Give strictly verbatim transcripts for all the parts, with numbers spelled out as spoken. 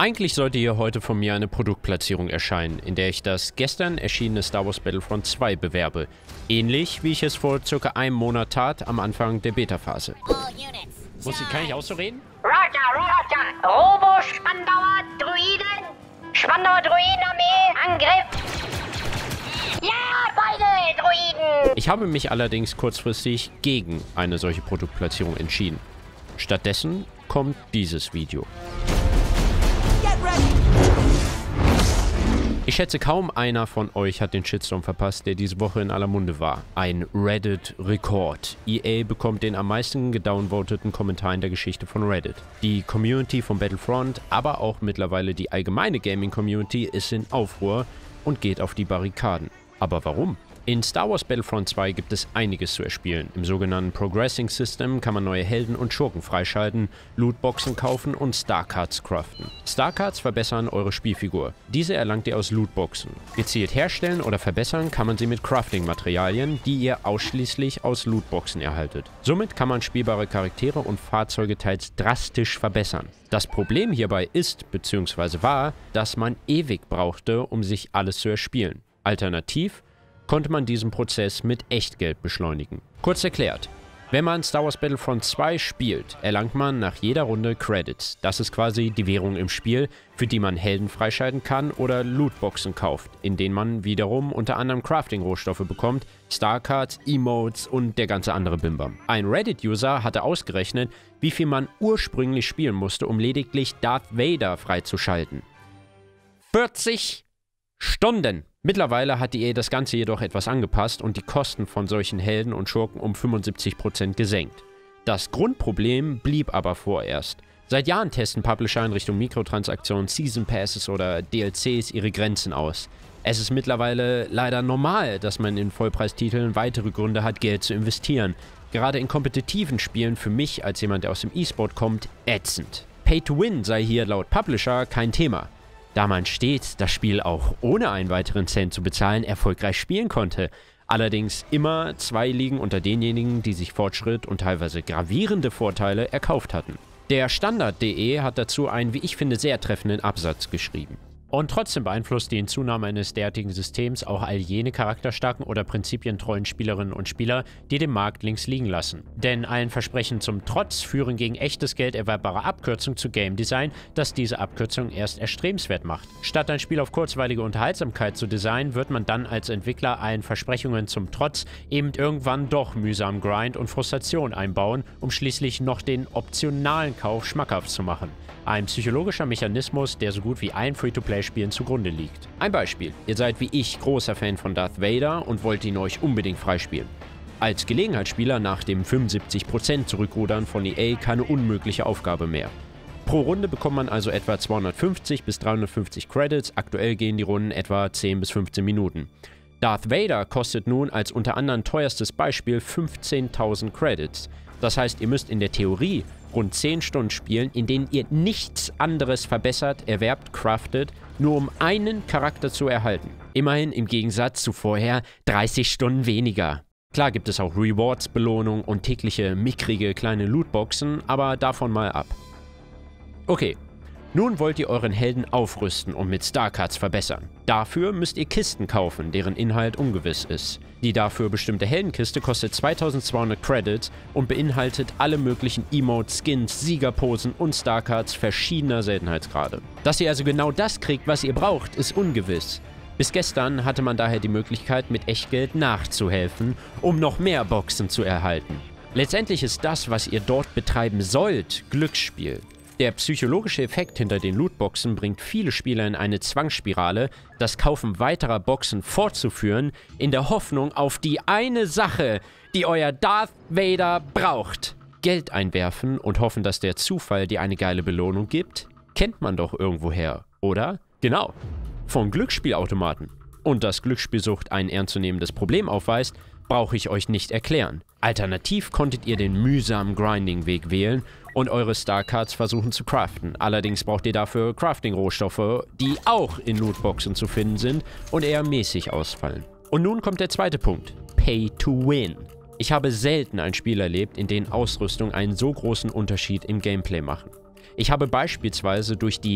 Eigentlich sollte hier heute von mir eine Produktplatzierung erscheinen, in der ich das gestern erschienene Star Wars Battlefront zwei bewerbe. Ähnlich wie ich es vor circa einem Monat tat, am Anfang der Beta-Phase. Muss ich, kann ich auch so reden? Roger, Roger. Robo-Spandauer Druiden. Spandauer Druidenarmee. Angriff. Ja, beide Druiden. Ich habe mich allerdings kurzfristig gegen eine solche Produktplatzierung entschieden. Stattdessen kommt dieses Video. Ich schätze, kaum einer von euch hat den Shitstorm verpasst, der diese Woche in aller Munde war. Ein Reddit-Rekord. E A bekommt den am meisten gedownvoteten Kommentar in der Geschichte von Reddit. Die Community von Battlefront, aber auch mittlerweile die allgemeine Gaming-Community ist in Aufruhr und geht auf die Barrikaden. Aber warum? In Star Wars Battlefront zwei gibt es einiges zu erspielen. Im sogenannten Progressing System kann man neue Helden und Schurken freischalten, Lootboxen kaufen und Starcards craften. Starcards verbessern eure Spielfigur. Diese erlangt ihr aus Lootboxen. Gezielt herstellen oder verbessern kann man sie mit Crafting-Materialien, die ihr ausschließlich aus Lootboxen erhaltet. Somit kann man spielbare Charaktere und Fahrzeuge teils drastisch verbessern. Das Problem hierbei ist, bzw. war, dass man ewig brauchte, um sich alles zu erspielen. Alternativ konnte man diesen Prozess mit Echtgeld beschleunigen. Kurz erklärt, wenn man Star Wars Battlefront zwei spielt, erlangt man nach jeder Runde Credits. Das ist quasi die Währung im Spiel, für die man Helden freischalten kann oder Lootboxen kauft, in denen man wiederum unter anderem Crafting-Rohstoffe bekommt, Starcards, Emotes und der ganze andere Bimbam. Ein Reddit-User hatte ausgerechnet, wie viel man ursprünglich spielen musste, um lediglich Darth Vader freizuschalten. vierzig Stunden! Mittlerweile hat E A das Ganze jedoch etwas angepasst und die Kosten von solchen Helden und Schurken um fünfundsiebzig Prozent gesenkt. Das Grundproblem blieb aber vorerst. Seit Jahren testen Publisher in Richtung Mikrotransaktionen, Season Passes oder D L Cs ihre Grenzen aus. Es ist mittlerweile leider normal, dass man in Vollpreistiteln weitere Gründe hat, Geld zu investieren. Gerade in kompetitiven Spielen für mich, als jemand, der aus dem E-Sport kommt, ätzend. Pay to Win sei hier laut Publisher kein Thema, da man stets das Spiel auch ohne einen weiteren Cent zu bezahlen erfolgreich spielen konnte. Allerdings immer zwei liegen unter denjenigen, die sich Fortschritt und teilweise gravierende Vorteile erkauft hatten. Der Standard punkt de hat dazu einen, wie ich finde, sehr treffenden Absatz geschrieben. Und trotzdem beeinflusst die Hinzunahme eines derartigen Systems auch all jene charakterstarken oder prinzipientreuen Spielerinnen und Spieler, die den Markt links liegen lassen. Denn allen Versprechen zum Trotz führen gegen echtes Geld erwerbbare Abkürzungen zu Game Design, das diese Abkürzung erst erstrebenswert macht. Statt ein Spiel auf kurzweilige Unterhaltsamkeit zu designen, wird man dann als Entwickler allen Versprechungen zum Trotz eben irgendwann doch mühsam Grind und Frustration einbauen, um schließlich noch den optionalen Kauf schmackhaft zu machen. Ein psychologischer Mechanismus, der so gut wie allen Free-to-Play-Spielen zugrunde liegt. Ein Beispiel. Ihr seid wie ich großer Fan von Darth Vader und wollt ihn euch unbedingt freispielen. Als Gelegenheitsspieler nach dem fünfundsiebzig Prozent Zurückrudern von E A keine unmögliche Aufgabe mehr. Pro Runde bekommt man also etwa zweihundertfünfzig bis dreihundertfünfzig Credits, aktuell gehen die Runden etwa zehn bis fünfzehn Minuten. Darth Vader kostet nun als unter anderem teuerstes Beispiel fünfzehntausend Credits. Das heißt, ihr müsst in der Theorie rund zehn Stunden spielen, in denen ihr nichts anderes verbessert, erwerbt, craftet, nur um einen Charakter zu erhalten. Immerhin im Gegensatz zu vorher dreißig Stunden weniger. Klar gibt es auch Rewards, Belohnungen und tägliche mickrige kleine Lootboxen, aber davon mal ab. Okay. Nun wollt ihr euren Helden aufrüsten und mit Starcards verbessern. Dafür müsst ihr Kisten kaufen, deren Inhalt ungewiss ist. Die dafür bestimmte Heldenkiste kostet zweitausendzweihundert Credits und beinhaltet alle möglichen Emotes, Skins, Siegerposen und Starcards verschiedener Seltenheitsgrade. Dass ihr also genau das kriegt, was ihr braucht, ist ungewiss. Bis gestern hatte man daher die Möglichkeit, mit Echtgeld nachzuhelfen, um noch mehr Boxen zu erhalten. Letztendlich ist das, was ihr dort betreiben sollt, Glücksspiel. Der psychologische Effekt hinter den Lootboxen bringt viele Spieler in eine Zwangsspirale, das Kaufen weiterer Boxen fortzuführen, in der Hoffnung auf die eine Sache, die euer Darth Vader braucht. Geld einwerfen und hoffen, dass der Zufall dir eine geile Belohnung gibt, kennt man doch irgendwoher, oder? Genau, von Glücksspielautomaten. Und dass Glücksspielsucht ein ernstzunehmendes Problem aufweist, brauche ich euch nicht erklären. Alternativ konntet ihr den mühsamen Grinding-Weg wählen und eure Starcards versuchen zu craften. Allerdings braucht ihr dafür Crafting-Rohstoffe, die auch in Lootboxen zu finden sind und eher mäßig ausfallen. Und nun kommt der zweite Punkt. Pay to Win. Ich habe selten ein Spiel erlebt, in dem Ausrüstung einen so großen Unterschied im Gameplay machen. Ich habe beispielsweise durch die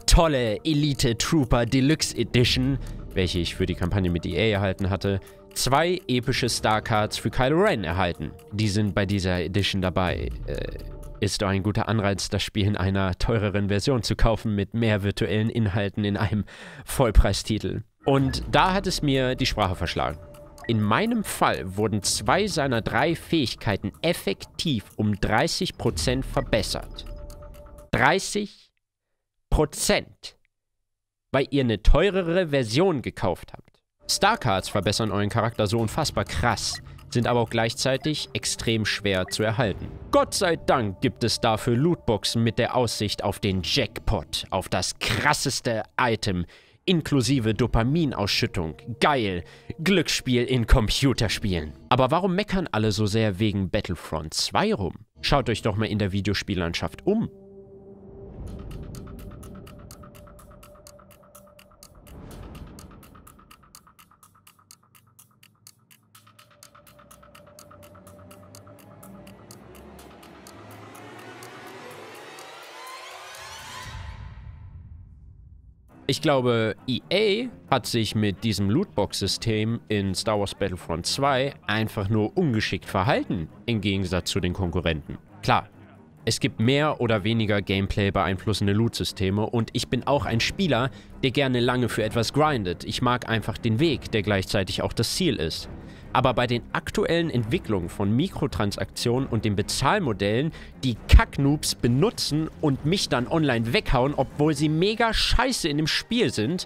tolle Elite Trooper Deluxe Edition, welche ich für die Kampagne mit E A erhalten hatte, zwei epische Starcards für Kylo Ren erhalten. Die sind bei dieser Edition dabei. Äh, ist doch ein guter Anreiz, das Spiel in einer teureren Version zu kaufen mit mehr virtuellen Inhalten in einem Vollpreistitel. Und da hat es mir die Sprache verschlagen. In meinem Fall wurden zwei seiner drei Fähigkeiten effektiv um dreißig Prozent verbessert. dreißig Prozent, weil ihr eine teurere Version gekauft habt. Starcards verbessern euren Charakter so unfassbar krass, sind aber auch gleichzeitig extrem schwer zu erhalten. Gott sei Dank gibt es dafür Lootboxen mit der Aussicht auf den Jackpot, auf das krasseste Item, inklusive Dopaminausschüttung. Geil. Glücksspiel in Computerspielen. Aber warum meckern alle so sehr wegen Battlefront zwei rum? Schaut euch doch mal in der Videospiellandschaft um. Ich glaube, E A hat sich mit diesem Lootbox-System in Star Wars Battlefront zwei einfach nur ungeschickt verhalten, im Gegensatz zu den Konkurrenten. Klar, es gibt mehr oder weniger Gameplay beeinflussende Loot-Systeme und ich bin auch ein Spieler, der gerne lange für etwas grindet. Ich mag einfach den Weg, der gleichzeitig auch das Ziel ist. Aber bei den aktuellen Entwicklungen von Mikrotransaktionen und den Bezahlmodellen, die Kacknoobs benutzen und mich dann online weghauen, obwohl sie mega scheiße in dem Spiel sind,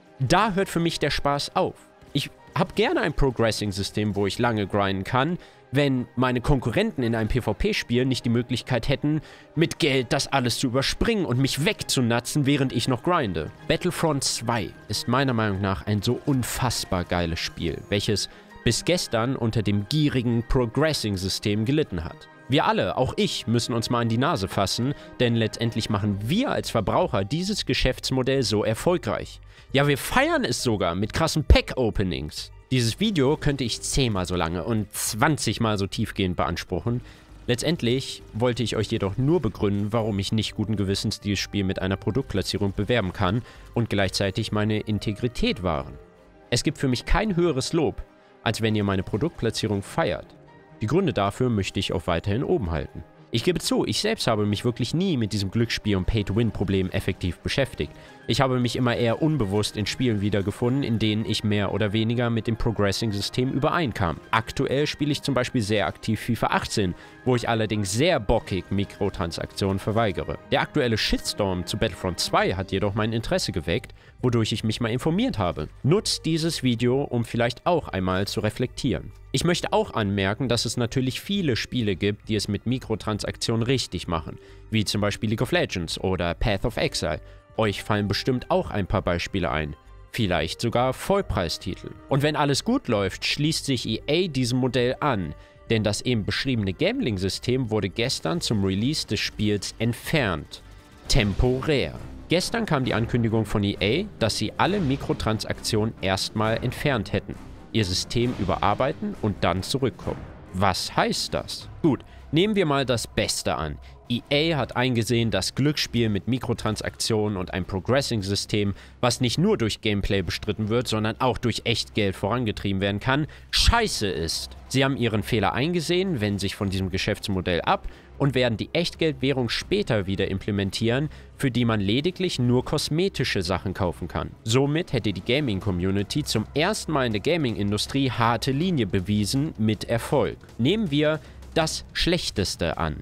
da hört für mich der Spaß auf. Ich habe gerne ein Progressing-System, wo ich lange grinden kann, wenn meine Konkurrenten in einem PvP-Spiel nicht die Möglichkeit hätten, mit Geld das alles zu überspringen und mich wegzunatzen, während ich noch grinde. Battlefront zwei ist meiner Meinung nach ein so unfassbar geiles Spiel, welches bis gestern unter dem gierigen Progressing-System gelitten hat. Wir alle, auch ich, müssen uns mal an die Nase fassen, denn letztendlich machen wir als Verbraucher dieses Geschäftsmodell so erfolgreich. Ja, wir feiern es sogar mit krassen Pack-Openings. Dieses Video könnte ich zehnmal so lange und zwanzigmal so tiefgehend beanspruchen. Letztendlich wollte ich euch jedoch nur begründen, warum ich nicht guten Gewissens dieses Spiel mit einer Produktplatzierung bewerben kann und gleichzeitig meine Integrität wahren. Es gibt für mich kein höheres Lob, als wenn ihr meine Produktplatzierung feiert. Die Gründe dafür möchte ich auch weiterhin oben halten. Ich gebe zu, ich selbst habe mich wirklich nie mit diesem Glücksspiel- und Pay-to-Win-Problem effektiv beschäftigt. Ich habe mich immer eher unbewusst in Spielen wiedergefunden, in denen ich mehr oder weniger mit dem Progressing-System übereinkam. Aktuell spiele ich zum Beispiel sehr aktiv FIFA achtzehn, wo ich allerdings sehr bockig Mikrotransaktionen verweigere. Der aktuelle Shitstorm zu Battlefront zwei hat jedoch mein Interesse geweckt, wodurch ich mich mal informiert habe. Nutzt dieses Video, um vielleicht auch einmal zu reflektieren. Ich möchte auch anmerken, dass es natürlich viele Spiele gibt, die es mit Mikrotransaktionen richtig machen, wie zum Beispiel League of Legends oder Path of Exile. Euch fallen bestimmt auch ein paar Beispiele ein. Vielleicht sogar Vollpreistitel. Und wenn alles gut läuft, schließt sich E A diesem Modell an, denn das eben beschriebene Gambling-System wurde gestern zum Release des Spiels entfernt. Temporär. Gestern kam die Ankündigung von E A, dass sie alle Mikrotransaktionen erstmal entfernt hätten, ihr System überarbeiten und dann zurückkommen. Was heißt das? Gut, nehmen wir mal das Beste an. E A hat eingesehen, dass Glücksspiel mit Mikrotransaktionen und einem Progressing-System, was nicht nur durch Gameplay bestritten wird, sondern auch durch Echtgeld vorangetrieben werden kann, scheiße ist. Sie haben ihren Fehler eingesehen, wenden sich von diesem Geschäftsmodell ab und werden die Echtgeldwährung später wieder implementieren, für die man lediglich nur kosmetische Sachen kaufen kann. Somit hätte die Gaming-Community zum ersten Mal in der Gaming-Industrie harte Linie bewiesen mit Erfolg. Nehmen wir das Schlechteste an.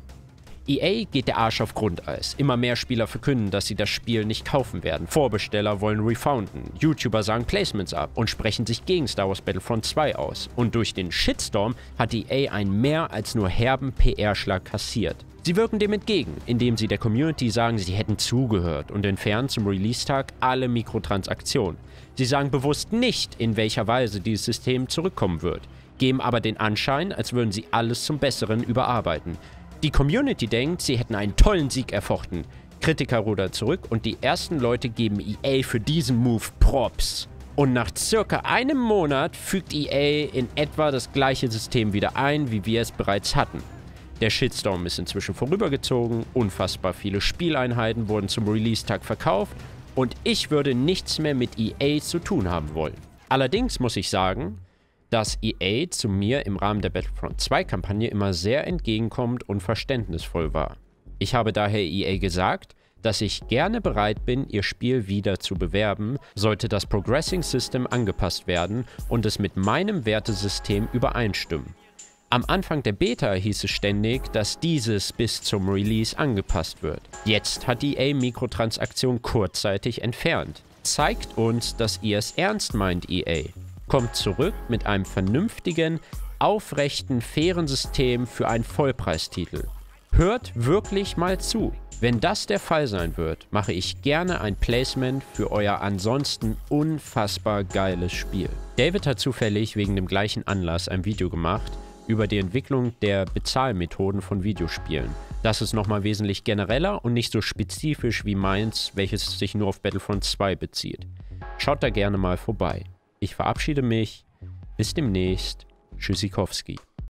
E A geht der Arsch auf Grundeis. Immer mehr Spieler verkünden, dass sie das Spiel nicht kaufen werden. Vorbesteller wollen refounden. YouTuber sagen Placements ab und sprechen sich gegen Star Wars Battlefront zwei aus. Und durch den Shitstorm hat E A einen mehr als nur herben P R-Schlag kassiert. Sie wirken dem entgegen, indem sie der Community sagen, sie hätten zugehört und entfernen zum Release-Tag alle Mikrotransaktionen. Sie sagen bewusst nicht, in welcher Weise dieses System zurückkommen wird, geben aber den Anschein, als würden sie alles zum Besseren überarbeiten. Die Community denkt, sie hätten einen tollen Sieg erfochten. Kritiker rudern zurück und die ersten Leute geben E A für diesen Move Props. Und nach circa einem Monat fügt E A in etwa das gleiche System wieder ein, wie wir es bereits hatten. Der Shitstorm ist inzwischen vorübergezogen, unfassbar viele Spieleinheiten wurden zum Release-Tag verkauft und ich würde nichts mehr mit E A zu tun haben wollen. Allerdings muss ich sagen, dass E A zu mir im Rahmen der Battlefront zwei Kampagne immer sehr entgegenkommend und verständnisvoll war. Ich habe daher E A gesagt, dass ich gerne bereit bin, ihr Spiel wieder zu bewerben, sollte das Progressing System angepasst werden und es mit meinem Wertesystem übereinstimmen. Am Anfang der Beta hieß es ständig, dass dieses bis zum Release angepasst wird. Jetzt hat E A Mikrotransaktionen kurzzeitig entfernt. Zeigt uns, dass ihr es ernst meint, E A. Kommt zurück mit einem vernünftigen, aufrechten, fairen System für einen Vollpreistitel. Hört wirklich mal zu. Wenn das der Fall sein wird, mache ich gerne ein Placement für euer ansonsten unfassbar geiles Spiel. David hat zufällig wegen dem gleichen Anlass ein Video gemacht über die Entwicklung der Bezahlmethoden von Videospielen. Das ist nochmal wesentlich genereller und nicht so spezifisch wie meins, welches sich nur auf Battlefront zwei bezieht. Schaut da gerne mal vorbei. Ich verabschiede mich. Bis demnächst. Tschüssikowski.